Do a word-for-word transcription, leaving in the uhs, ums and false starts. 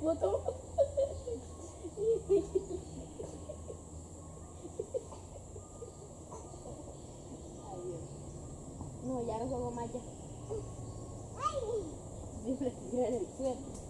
foto. No, ya no juego más ya. Siempre estuviera en el suelo.